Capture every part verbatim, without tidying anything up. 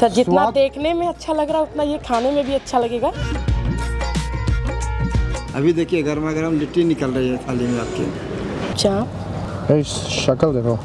तो जितना देखने में अच्छा लग रहा है उतना ये खाने में भी अच्छा लगेगा। अभी देखिए गर्मा गर्म लिट्टी निकल रही है थाली में आपके। अच्छा शक्ल देखो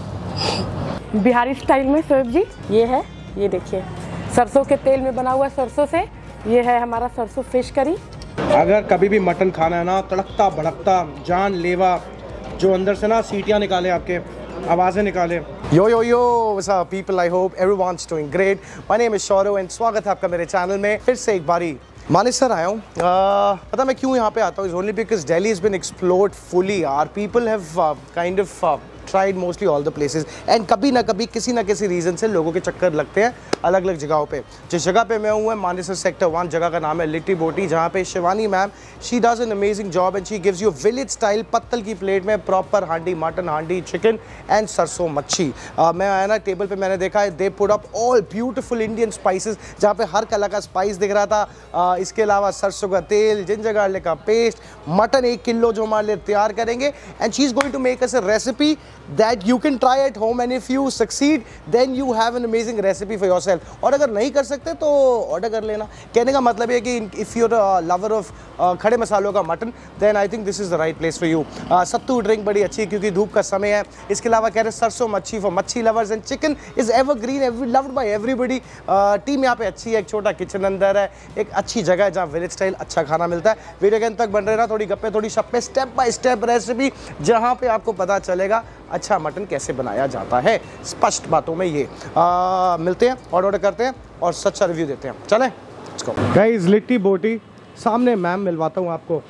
बिहारी स्टाइल में शोएब जी। ये है, ये देखिए सरसों के तेल में बना हुआ सरसों से। ये है हमारा सरसों फिश करी। अगर कभी भी मटन खाना है ना, तड़कता भड़कता जान लेवा, जो अंदर से ना सीटियाँ निकाले, आपके आवाज़ें निकाले। Yo yo yo what's up people, I hope everyone's doing great. My name is Shaurav and स्वागत है आपका मेरे चैनल में फिर से एक बारी। मानिश सर आया हूँ। पता मैं क्यों यहाँ पे आता हूँ? Is only because Delhi has been explored fully. Are people have kind of tried mostly all the places and कभी ना कभी किसी ना किसी रीज़न से लोगों के चक्कर लगते हैं अलग अलग जगहों पे। जिस जगह पे मैं हूँ मानेसर सेक्टर वन, जगह का नाम है लिट्टी बोटी, जहाँ पे Shivani ma'am she does an amazing job and she gives you village style पत्तल की प्लेट में प्रॉपर हांडी मटन, हांडी चिकन एंड सरसों मच्छी। uh, मैं आया ना टेबल पे, मैंने देखा है they put up all beautiful Indian spices, जहाँ पे हर कलर का स्पाइस दिख रहा था। uh, इसके अलावा सरसों का तेल, जिंजर गार्लिक का पेस्ट, मटन एक किलो जो हमारे लिए तैयार करेंगे and she is going to make us a recipe that you can try at home and if you succeed then you have an amazing recipe for yourself। और अगर नहीं कर सकते तो ऑर्डर कर लेना। कहने का मतलब ये कि if you're a lover of uh, खड़े मसालों का mutton then I think this is the right place for you। uh, sattu drink बड़ी अच्छी है क्योंकि धूप का समय है। इसके अलावा कह रहे सरसों मच्छी for मच्छी lovers and chicken is evergreen, every loved by everybody। Team यहाँ पे अच्छी है, एक छोटा किचन अंदर है, एक अच्छी जगह है जहाँ विलेज स्टाइल अच्छा खाना मिलता है। वीडियो के अंत तक बन रहे ना, थोड़ी गप्पे थोड़ी शप्पे, स्टेप बाय स्टेप रेसिपी जहाँ पे आपको पता चलेगा अच्छा मटन कैसे बनाया जाता है, स्पष्ट बातों में ये। आ, मिलते हैं और ऑर्डर करते हैं और सच्चा रिव्यू देते हैं। चलें गाइस, लिट्टी बोटी सामने मैम मिलवाता हूँ आपको।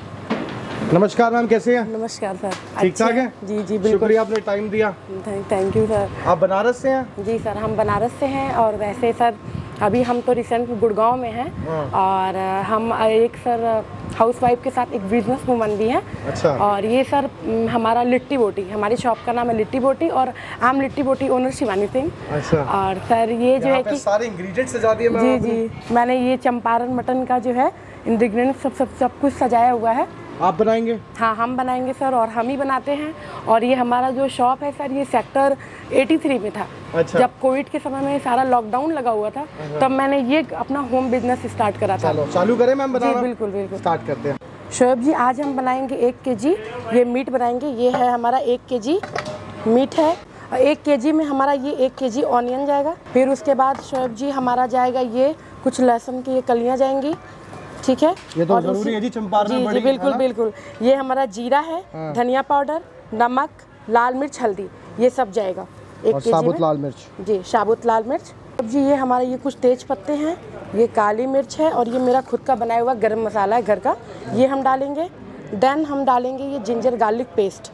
नमस्कार मैम, कैसे हैं? नमस्कार सर, ठीक ठाक है? जी जी बिल्कुल, शुक्रिया आपने टाइम दिया। Thank you sir. आप बनारस से हैं? जी सर, हम बनारस से हैं और वैसे सर अभी हम तो रिसेंट गुड़गांव में हैं और हम एक सर हाउसवाइफ के साथ एक बिजनेस वूमन भी हैं। अच्छा। और ये सर हमारा लिट्टी बोटी, हमारी शॉप का नाम है लिट्टी बोटी और आम लिट्टी बोटी ओनर शिवानी सिंह। अच्छा। और सर ये जो है कि सारे इंग्रेडिएंट्स सजा दिए जी जी, मैंने ये चंपारण मटन का जो है इंग्रेडिएंट्स सब सब सब कुछ सजाया हुआ है। आप बनाएंगे? हाँ, हम बनाएंगे सर और हम ही बनाते हैं। और ये हमारा जो शॉप है सर, ये सेक्टर तिरासी में था। अच्छा। जब कोविड के समय में सारा लॉकडाउन लगा हुआ था तब मैंने ये अपना होम बिजनेस स्टार्ट करा था। चलो चालू करें मैम बनाना? जी बिल्कुल बिल्कुल, स्टार्ट करते हैं। शोएब जी, आज हम बनाएंगे एक के जी ये मीट बनाएंगे। ये है हमारा एक के जी मीट है। एक के जी में हमारा ये एक के जी ऑनियन जाएगा। फिर उसके बाद शोएब जी हमारा जाएगा ये कुछ लहसुन की ये कलियाँ जाएंगी, ठीक है? ये तो जरूरी है जी चंपारण में। जी जी बिल्कुल बिल्कुल। ये हमारा जीरा है, हाँ। धनिया पाउडर, नमक, लाल मिर्च, हल्दी, ये सब जाएगा एक केजी में। साबुत लाल मिर्च। जी, साबुत लाल मिर्च। अब जी ये हमारा ये कुछ तेज पत्ते हैं, ये काली मिर्च है और ये मेरा खुद का बनाया हुआ गरम मसाला है घर का, ये हम डालेंगे। देन हम डालेंगे ये जिंजर गार्लिक पेस्ट।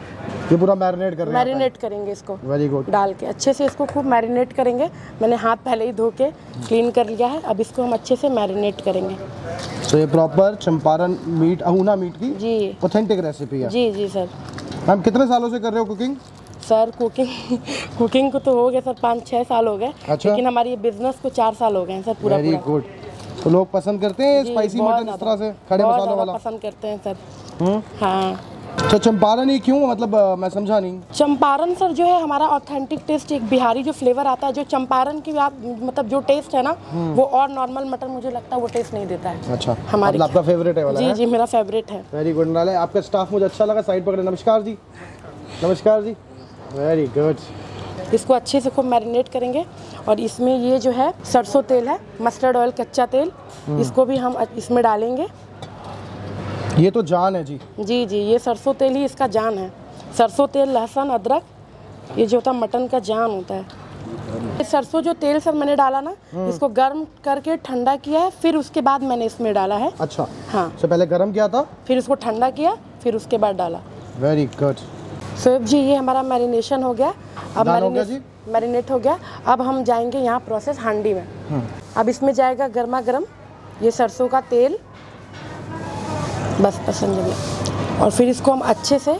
ये पूरा मैरिनेट कर मैरिनेट करेंगे इसको। Very good. डाल के अच्छे से इसको खूब मैरिनेट करेंगे। मैंने हाथ पहले ही धो के क्लीन कर लिया है। अब इसको हम अच्छे से मैरिनेट करेंगे। तो ये proper Champaran meat, Ahuna meat की जी ऑथेंटिक रेसिपी है। जी जी सर। मैम कितने सालों से कर रहे हो कुकिंग? सर कुकिंग कुकिंग को तो हो गया सर पाँच छः साल हो गए। अच्छा। लेकिन हमारी ये बिजनेस को चार साल हो गए हैं सर पूरा। Very good. तो लोग पसंद करते हैं स्पाइसी मटन इस तरह से, खड़े मसालों वाला पसंद करते हैं सर। हम्म, हाँ। तो चंपारण ही क्यों, मतलब आ, मैं समझा नहीं। चंपारण सर जो है हमारा ऑथेंटिक टेस्ट, एक बिहारी जो फ्लेवर आता है, जो चंपारण की आप मतलब जो टेस्ट है ना वो और नॉर्मल मटन मुझे लगता है वो टेस्ट नहीं देता है। अच्छा, हमारे मतलब आपका फेवरेट है वाला? जी है? जी मेरा फेवरेट है। Very good. नाले आपका स्टाफ मुझे अच्छा लगा, साइड पकड़े। नमस्कार जी। नमस्कार जी। Very good. इसको अच्छे से खूब मैरिनेट करेंगे और इसमें ये जो है सरसों तेल है, मस्टर्ड ऑयल कच्चा तेल, इसको भी हम इसमें डालेंगे। ये तो जान है जी। जी जी, ये सरसों तेल ही इसका जान है। सरसों तेल, लहसुन, अदरक, ये जो होता है मटन का जान होता है। सरसों जो तेल सर मैंने डाला ना, इसको गर्म करके ठंडा किया है, फिर उसके बाद मैंने इसमें डाला है। अच्छा। हाँ, तो पहले गर्म किया था, फिर उसको ठंडा किया, फिर उसके बाद डाला। Very good. शोएब जी ये हमारा मैरिनेशन हो गया। अब मैरिनेट मैरिनेट हो गया। अब हम जाएंगे यहाँ प्रोसेस हांडी में। अब इसमें जाएगा गर्मा गर्म ये सरसों का तेल, बस पसंद है। और फिर इसको हम अच्छे से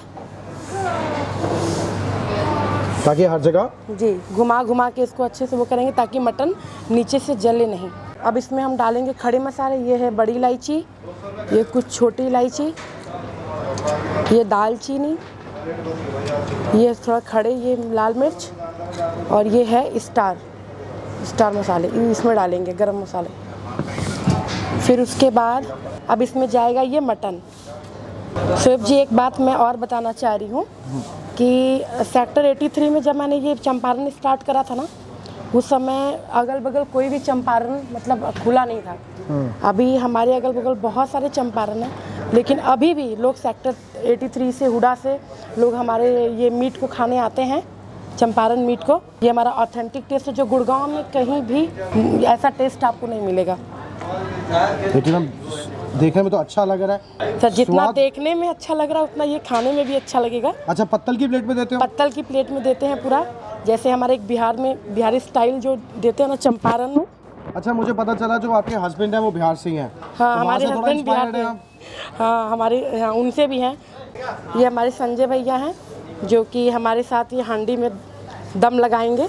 ताकि हर जगह जी घुमा घुमा के इसको अच्छे से वो करेंगे ताकि मटन नीचे से जले नहीं। अब इसमें हम डालेंगे खड़े मसाले। ये है बड़ी इलायची, ये कुछ छोटी इलायची, ये दालचीनी, ये थोड़ा खड़े ये लाल मिर्च और ये है स्टार। स्टार मसाले इसमें डालेंगे, गरम मसाले। फिर उसके बाद अब इसमें जाएगा ये मटन। शोएब जी एक बात मैं और बताना चाह रही हूँ कि सेक्टर तिरासी में जब मैंने ये चंपारण स्टार्ट करा था ना, उस समय अगल बगल कोई भी चंपारण मतलब खुला नहीं था। अभी हमारे अगल बगल बहुत सारे चंपारण हैं, लेकिन अभी भी लोग सेक्टर तिरासी से, हुडा से लोग हमारे ये मीट को खाने आते हैं, चंपारण मीट को। ये हमारा ऑथेंटिक टेस्ट है, जो गुड़गांव में कहीं भी ऐसा टेस्ट आपको नहीं मिलेगा। लेकिन हम देखने में तो अच्छा लग रहा है सर, जितना देखने में अच्छा लग रहा है उतना ये खाने में भी अच्छा लगेगा। अच्छा, पत्तल की प्लेट में देते हो? पत्तल की प्लेट में देते हैं पूरा, जैसे हमारे एक बिहार में बिहारी स्टाइल जो देते हैं ना चंपारण में। अच्छा, मुझे पता चला जो आपके हस्बैंड हैं वो बिहार से ही हैं। हाँ, तो हमारे हस्बैंड बिहार के। हाँ, हमारे हाँ, उनसे भी हैं। ये हमारे संजय भैया हैं जो कि हमारे साथ ये हांडी में दम लगाएंगे।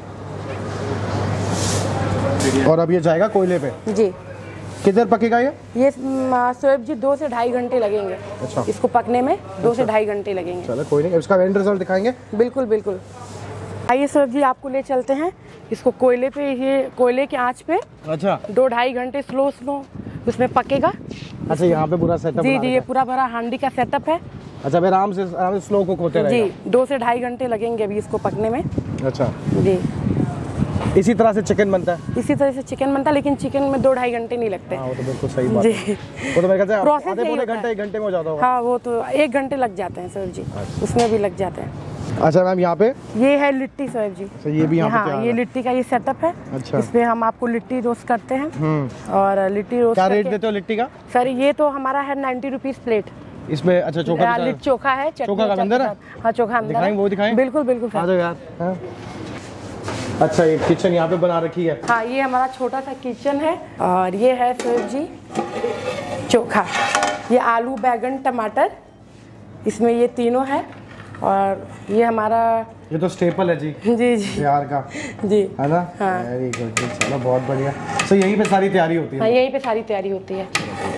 और अब ये जाएगा कोयले पे जी। किधर पकेगा ये? ये शोएब जी दो से ढाई घंटे लगेंगे। अच्छा। इसको पकने में दो से ढाई घंटे लगेंगे। चलो कोई नहीं, इसका एंड रिजल्ट दिखाएंगे। बिल्कुल बिल्कुल। आइए शोएब जी, आपको ले चलते हैं इसको कोयले पे, ये कोयले की आंच पे अच्छा दो ढाई घंटे स्लो स्लो उसमें पकेगा। अच्छा, यहाँ पे पूरा सेटअप? जी जी, ये पूरा भरा हांडी का सेटअप है। अच्छा, मैं आराम से आराम से स्लो कुक होते रहेगा। जी, दो से ढाई घंटे लगेंगे अभी इसको पकने में। अच्छा जी। इसी तरह से चिकन बनता है? इसी तरह से चिकन बनता है, लेकिन चिकन में दो ढाई घंटे नहीं लगते। हाँ, वो तो बिल्कुल सही बात जी। है। वो तो मेरे ख्याल से प्रोसेस आधे यही पौने होता घंटे है। एक घंटे में हो जाता होगा। हाँ, वो तो एक घंटे लग जाते हैं शोएब जी, उसमें भी लग जाते हैं। अच्छा मैम, यहाँ पे ये है लिट्टी शोएब जी। अच्छा, ये भी यहाँ पे हाँ, तैयार ये है। लिट्टी का ये सेटअप है। अच्छा। इसमें हम आपको लिट्टी रोस्ट करते हैं। हम्म। और लिट्टी रोस्ट क्या रेट करके- देते हो लिट्टी का? सर, ये तो हमारा है नाइन्टी रुपीज़ प्लेट। इसमें अच्छा चोखा हाँ, लिट्टी चोखा है, चटनी चोखा का चटनी अंदर है? साथ। हाँ, चोखा अंदर दिखाएं, है। वो दिखाएं। बिल्कुल बिल्कुल आ सर। जाओ यार। हाँ। अच्छा, ये किचन यहाँ पे बना रखी है? हाँ, ये हमारा छोटा सा किचन है। और ये है शोएब जी चोखा, ये आलू बैगन टमाटर, इसमें ये तीनों है। और ये हमारा ये तो स्टेपल है जी जी जी बिहार का, जी है ना? हाँ। वेरी गुड, चलो बहुत बढ़िया। तो यहीं पे सारी तैयारी होती हाँ, है? यहीं पे सारी तैयारी होती है।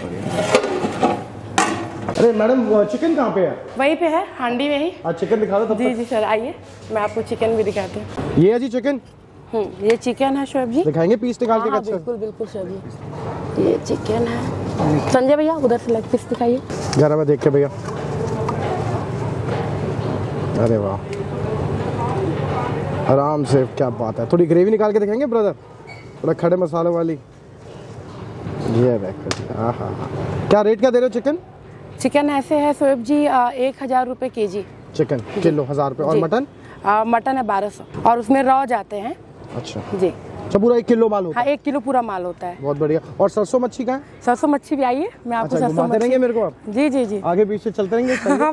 अरे मैडम, चिकन कहाँ पे है? वहीं पे है, हांडी में ही। आज चिकन दिखा दो तब जी तक। जी सर, आइए मैं आपको चिकन भी दिखाती हूँ। ये है जी चिकन? हम्म, ये चिकन है शोएब जी। दिखाएंगे पीस निकाल के? हाँ, अच्छा, बिल्कुल बिल्कुल शोएब जी, ये चिकन है। संजय भैया उधर से लेग पीस दिखाइए। जरा मैं देख के भैया। अरे वाह, आराम से, क्या बात है। थोड़ी ग्रेवी निकाल के दिखाएंगे ब्रदर, थोड़ा खड़े मसालों वाली। ये देखो, हाँ हाँ हाँ। क्या रेट क्या दे रहे हो चिकन? चिकन ऐसे है शोएब जी, आ, एक हज़ार रुपये के जी चिकन किलो हज़ार रुपये। और जी। मटन? आ, मटन है बारह सौ, और उसमें रॉ जाते हैं। अच्छा जी। अच्छा, पूरा एक किलो माल होता हाँ, है? एक किलो पूरा माल होता है। बहुत बढ़िया। और सरसों मच्छी का है? सरसों मच्छी भी आइए, मैं आपको अच्छा, सरसों घुमाते रहेंगे मेरे को आप? जी जी जी, आगे पीछे चलते रहेंगे? हाँ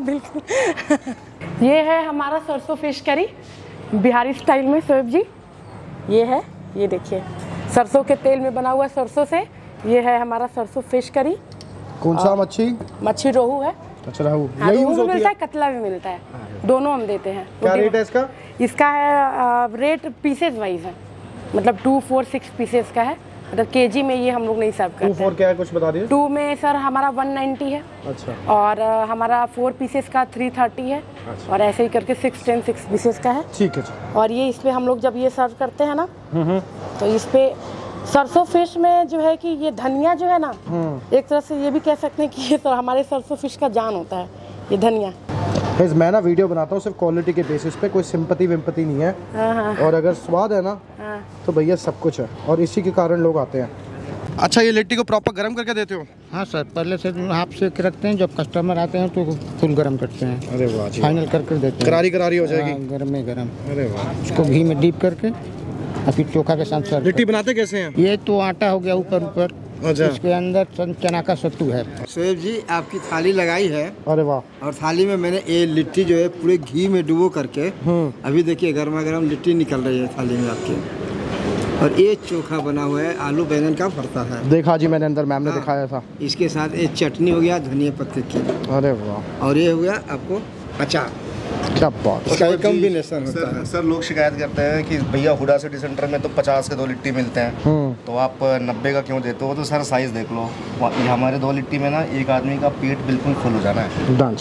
बिल्कुल। ये है हमारा सरसों फिश करी बिहारी स्टाइल में शोएब जी। ये है, ये देखिए, सरसों के तेल में बना हुआ सरसों से। ये है हमारा सरसों फिश करी। कौन सा मच्छी? मच्छी रोहू है। अच्छा, रहू। हाँ, यही रोहू यूज भी होती मिलता है? है, कतला भी मिलता है, दोनों हम देते हैं। क्या रेट है इसका? इसका है आ, रेट पीसेज वाइज है, मतलब टू फोर सिक्स पीसेज का है, मतलब केजी में ये हम लोग नहीं सर्व टू करते फोर क्या है, कुछ बता दीजिए। टू में सर हमारा वन नाइन्टी है। अच्छा। और आ, हमारा फोर पीसेस का थ्री थर्टी है। अच्छा। और ऐसे ही करके सिक्स टेन सिक्स पीसेस का है। ठीक है जी। और ये इस पे हम लोग जब ये सर्व करते हैं ना, तो इस पे सरसों फिश में जो है कि ये धनिया जो है ना, एक तरह से ये भी कह सकते हैं कि ये तो हमारे सरसों फिश का जान होता है, ये धनिया। गाइस, मैं ना वीडियो बनाता हूँ सिर्फ क्वालिटी के बेसिस पे, कोई सिंपति विम्पति नहीं है। हाँ हाँ और अगर स्वाद है ना, हाँ। तो भैया सब कुछ है, और इसी के कारण लोग आते हैं। अच्छा, ये लिट्टी को प्रॉपर गर्म करके देते हो? हाँ सर, पहले से हाफ सेक रखते हैं, जब कस्टमर आते हैं तो फुल गर्म करते हैं। अरे वाह जी, फाइनल करके देते हैं। करारी करारी हो जाएगी? हाँ, गर्म में गर्म। अरे वाह। उसको घी में डीप करके और फिर चोखा के साथ सर्व। लिट्टी बनाते कैसे हैं? ये तो आटा हो गया ऊपर ऊपर, अच्छा। इसके अंदर चना का सत्तू है। शोएब जी, आपकी थाली लगाई है, अरे वाह। और थाली में मैंने ये लिट्टी जो है पूरे घी में डुबो करके, अभी देखिए गर्मा गर्म लिट्टी निकल रही है थाली में आपके। और ये चोखा बना हुआ है, आलू बैंगन का भरता है। देखा जी मैंने, अंदर मैम ने हाँ। दिखाया था। इसके साथ ये चटनी हो गया धनिया पत्ते की, अरे वाह, और ये हो गया आपको अचार। क्या बात है। इसका एक कॉम्बिनेशन होता सर है। सर लोग शिकायत करते हैं कि भैया हुडा सिटी सेंटर में तो पचास के दो लिट्टी मिलते हैं, तो आप नब्बे का क्यों देते हो? तो सर साइज़ देख लो, ये हमारे दो लिट्टी में ना एक आदमी का पेट बिल्कुल फुल हो जाना है। हाँ जी।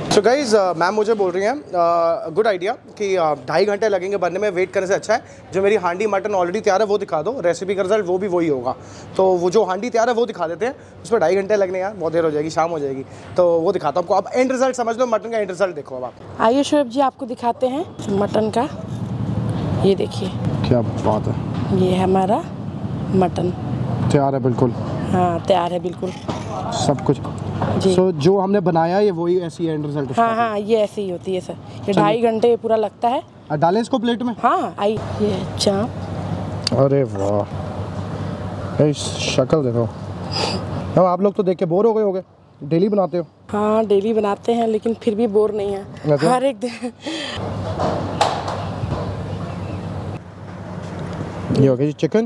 सो गाइज मैम मुझे बोल रही हैं गुड आइडिया कि ढाई घंटे लगेंगे बनने में, वेट करने से अच्छा है जो मेरी हांडी मटन ऑलरेडी तैयार है वो दिखा दो, रेसिपी का रिजल्ट वो भी वही होगा। तो वो जो हांडी तैयार है वो दिखा देते हैं, उस पर ढाई घंटे लगने यार, बहुत देर हो जाएगी, शाम हो जाएगी, तो वो दिखाता हूँ आपको। आप एंड रिजल्ट समझ लो, मटन का एंड रिजल्ट देखो अब आप। आइए शोएब जी आपको दिखाते हैं मटन का, ये देखिए क्या बात है, ये है हमारा मटन तैयार है बिल्कुल। हाँ तैयार है बिल्कुल सब कुछ जी। so, जो हमने बनाया ये वही ऐसी एंड रिजल्ट। हाँ हाँ ये ऐसे ही होती है सर, ये ढाई घंटे पूरा लगता है। डालें इसको प्लेट में। हाँ आई ये चाप। अरे वाह, इस शक्ल देखो। अब आप लोग तो देख के बोर हो गए होगे, डेली बनाते हो? हाँ डेली बनाते हैं लेकिन फिर भी बोर नहीं है, हर एक दिन। ये हो गया जी चिकन,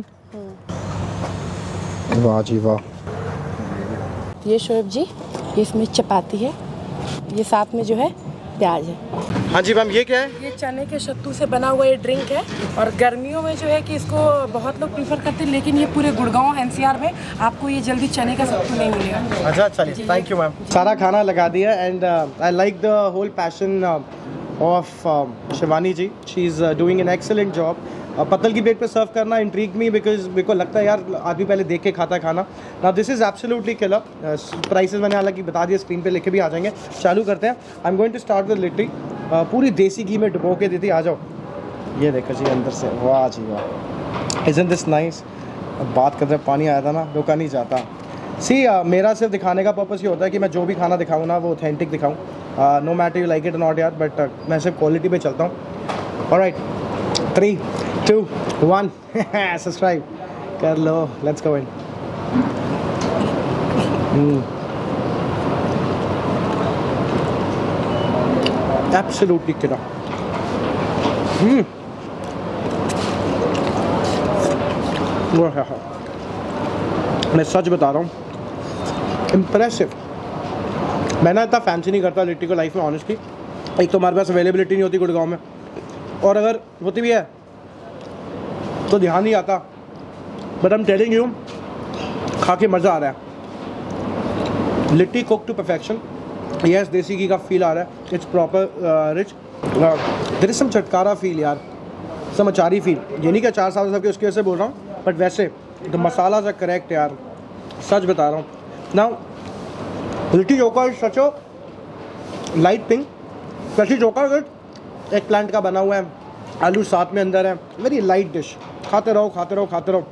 वाह जी वाह। ये शोएब जी इसमें चपाती है, ये साथ में जो है प्याज है। हाँ जी मैम, ये क्या है? ये चने के सत्तू से बना हुआ ये ड्रिंक है, और गर्मियों में जो है कि इसको बहुत लोग प्रीफर करते हैं, लेकिन ये पूरे गुड़गांव एनसीआर में आपको ये जल्दी चने का सत्तू नहीं मिलेगा। अच्छा चलिए, थैंक यू मैम। सारा खाना लगा दिया and I like the whole passion of Shivani ji, she is doing an excellent job. पत्तल की प्लेट पे सर्व करना इंट्रीग मी, बिकॉज मेरे को लगता है यार आदमी पहले देख के खाता खाना। ना this is absolutely killer. Prices मैंने हालांकि बता दिए, स्क्रीन पे लिखे भी आ जाएंगे। चालू करते हैं। I am going to start with litti, पूरी देसी घी में डुबो के देती। आ जाओ, ये देखो जी अंदर से, वाह जी वाह, इज़न्ट दिस नाइस। अब बात करते हैं, पानी आया था ना, रुका नहीं जाता। सी uh, मेरा सिर्फ दिखाने का पर्पस ये होता है कि मैं जो भी खाना दिखाऊँ ना वो ऑथेंटिक दिखाऊँ, no matter you like it not यार, बट मैं सिर्फ क्वालिटी पे चलता हूँ। Alright, three two one, subscribe कर लो, let's go in. Absolutely killer. Hmm, मैं सच बता रहा हूँ, इम्प्रेसिव। मैं ना इतना फैंसी नहीं करता लिट्टी को लाइफ में ऑनेस्टली। एक तो हमारे पास अवेलेबिलिटी नहीं होती गुड़गांव में, और अगर होती भी है तो ध्यान नहीं आता, but I am telling you, खा के मज़ा आ रहा है। Litti cook to perfection. Yes, desi ghee का फील आ रहा है, it's proper rich, there is some चटकारा फील यार, सम अचारी फील। ये नहीं कि अचार साल सबके उसकी वजह से बोल रहा हूँ, बट वैसे तो मसाला सा करेक्ट यार, सच बता रहा हूँ। Now litti chokha is such a light thing, litti chokha with एक प्लांट का बना हुआ है, आलू साथ में अंदर है, वेरी लाइट डिश। खाते रहो खाते रहो खाते रहो।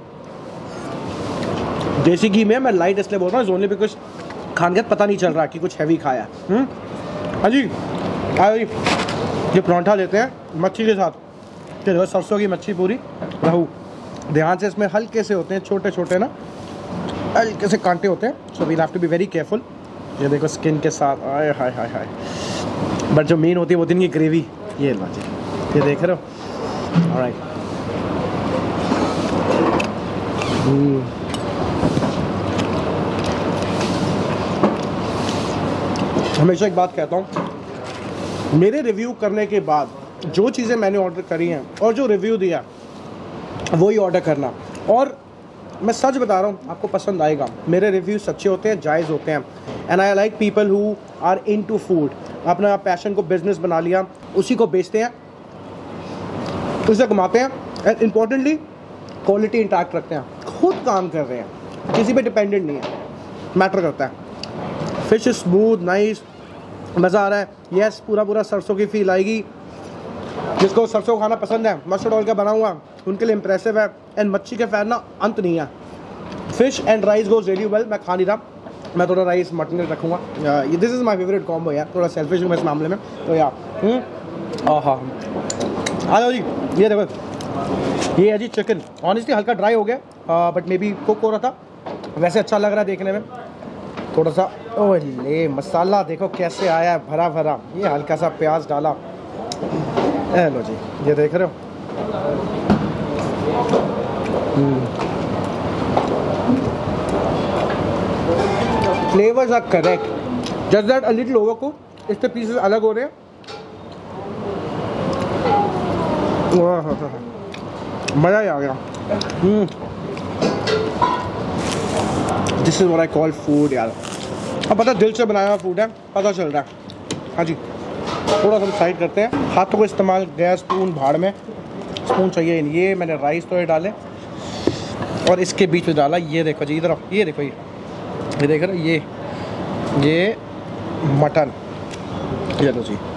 देसी घी में मैं लाइट इसलिए बोल रहा हूँ ओनली बिकॉज खाने का पता नहीं चल रहा कि कुछ हैवी खाया। हाँ जी, हाँ जी, ये परांठा लेते हैं मच्छी के साथ, फिर सरसों की मच्छी पूरी रहू। ध्यान से, इसमें हल्के से होते हैं, छोटे छोटे ना हल्के से कांटे होते हैं, so we have to be very careful. ये देखो स्किन के साथ, आय हाय हाय हाय। बट जो मेन होती है वो दिन की ग्रेवी, ये लो जी, ये देख रहे हो। ऑलराइट, हमेशा एक बात कहता हूँ, मेरे रिव्यू करने के बाद जो चीज़ें मैंने ऑर्डर करी हैं और जो रिव्यू दिया वही ऑर्डर करना। और मैं सच बता रहा हूँ, आपको पसंद आएगा। मेरे रिव्यू सच्चे होते हैं, जायज़ होते हैं, and I like people who are into food. अपना पैशन को बिजनेस बना लिया, उसी को बेचते हैं, उसे कमाते हैं, एंड इम्पोर्टेंटली क्वालिटी इंटैक्ट रखते हैं। खुद काम कर रहे हैं, किसी पे डिपेंडेंट नहीं है, मैटर करता है। फिश स्मूथ, नाइस, मज़ा आ रहा है। यस, पूरा पूरा सरसों की फील आएगी। जिसको सरसों खाना पसंद है, मस्टर्ड ऑयल का बना हुआ, उनके लिए इंप्रेसिव है। एंड मच्छी के फैन ना अंत नहीं है। Fish and rice goes really well. मैं खा नहीं रहा, मैं थोड़ा राइस मटन में रखूँगा। This is my favourite combo यार, थोड़ा सेल्फिश हूँ मैं इस मामले में, तो यार हाँ आ जाओ जी। ये देखो, ये है जी चिकन। ऑनेस्टली हल्का ड्राई हो गया, बट मे बी कुक हो रहा था, वैसे अच्छा लग रहा है देखने में थोड़ा सा। ओह ले, मसाला देखो कैसे आया है, भरा भरा। ये हल्का सा प्याज डाला, ए लो जी, ये देख रहे हो। Flavours are correct, just that a little over cook, इसके पीसेस अलग हो रहे हैं। मज़ा ही आ गया। This is what I call food यार। अब पता दिल से बनाया हुआ फूड है, पता चल रहा है। हाँ जी, थोड़ा सा साइड करते हैं। हाथों को इस्तेमाल, गैस स्पून भाड़ में, स्पून चाहिए नहीं। ये मैंने राइस तो ये डाले और इसके बीच में डाला। ये देखो जी, इधर ये देखो, ये ये देख रहे हो, ये ये मटन, ये लो जी,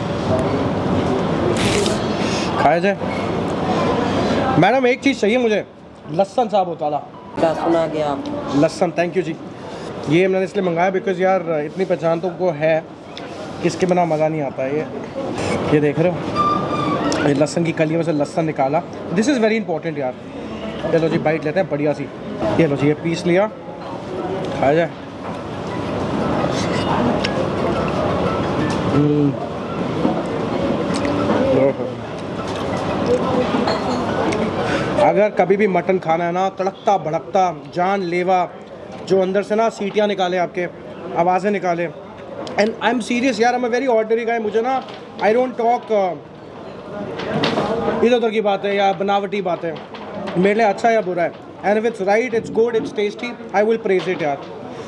खाया जाए। मैडम एक चीज़ चाहिए मुझे, लहसुन साहब होता था। क्या सुना गया आप? लहसुन, थैंक यू जी। ये मैंने इसलिए मंगाया बिकॉज यार इतनी पहचान तो को है, इसके बिना मज़ा नहीं आता है। ये ये देख रहे हो, ये लहसुन की कलियों में से लहसुन निकाला। दिस इज़ वेरी इंपॉर्टेंट यार। ये लो जी, बाइट लेते हैं बढ़िया सी। ये लो जी, ये पीस लिया, खाया जाए। अगर कभी भी मटन खाना है ना, तड़कता भड़कता जान लेवा, जो अंदर से ना सीटियाँ निकाले, आपके आवाज़ें निकाले। एंड आई एम सीरियस यार, I am a very ordinary guy. मुझे ना, आई डोंट टॉक इधर उधर की बातें या बनावटी बातें। मेरे लिए अच्छा या बुरा है, and if it's right, it's good, it's tasty, I will praise it यार।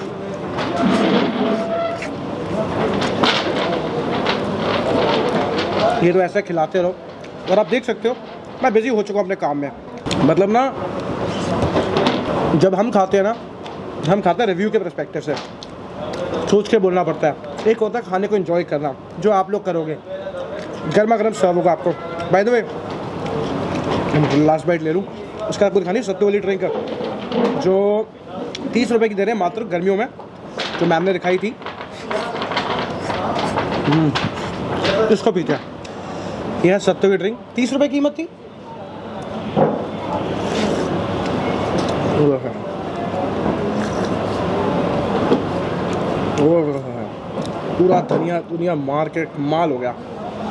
ये तो ऐसा खिलाते रहो। और आप देख सकते हो मैं बिजी हो चुका हूँ अपने काम में। मतलब ना, जब हम खाते हैं ना, हम खाते हैं रिव्यू के पर्सपेक्टिव से, सोच के बोलना पड़ता है। एक होता है खाने को एंजॉय करना, जो आप लोग करोगे। गर्मा गर्म सर्व होगा आपको। By the way, last bite ले लूँ, उसका कुछ खानी सत्तू वाली ड्रिंक जो तीस रुपए की दे रहे हैं मात्र, गर्मियों में, जो मैम ने दिखाई थी। इसको पीते हैं। यह सत्तू की ड्रिंक तीस रुपए कीमत थी। पूरा दुनिया दुनिया मार के माल हो गया।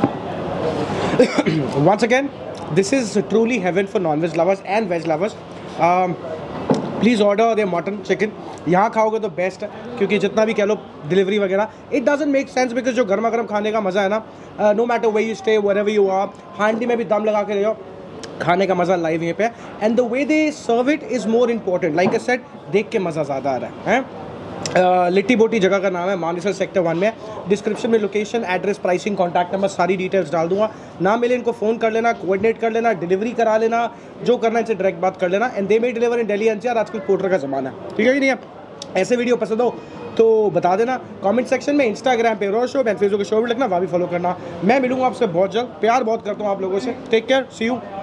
Once again, this is truly heaven for non-veg lovers and veg lovers. Um, please order their mutton chicken. यहाँ खाओगे तो बेस्ट है, क्योंकि जितना भी कह लो डिलीवरी वगैरह, it doesn't make sense because जो गर्मा गर्म खाने का मज़ा है ना, no matter way you stay, wherever you are, हांडी में भी दम लगा के ले जाओ, खाने का मज़ा लाइव यहीं पे है। And the way they serve it is more important. Like I said, देख के मज़ा ज़्यादा आ रहा है। Uh, लिट्टी बोटी जगह का नाम है, मानेसर सेक्टर वन में। डिस्क्रिप्शन में location, address, pricing, contact number, सारी डिटेल्स डाल दूंगा। ना मिले इनको फ़ोन कर लेना, कोऑर्डिनेट कर लेना, डिलीवरी करा लेना, जो करना है इनसे डायरेक्ट बात कर लेना। And they may deliver in Delhi NCR. आजकल पोर्टर का ज़माना है, ठीक है कि नहीं? ऐसे वीडियो पसंद हो तो बता देना कमेंट सेक्शन में। इंस्टाग्राम पे रोज शो एंड फेसबुक पे शो भी लिखना, वहाँ भी फॉलो करना। मैं मिलूंगा आपसे बहुत जल्द। प्यार बहुत करता हूँ आप लोगों से। Take care, see you.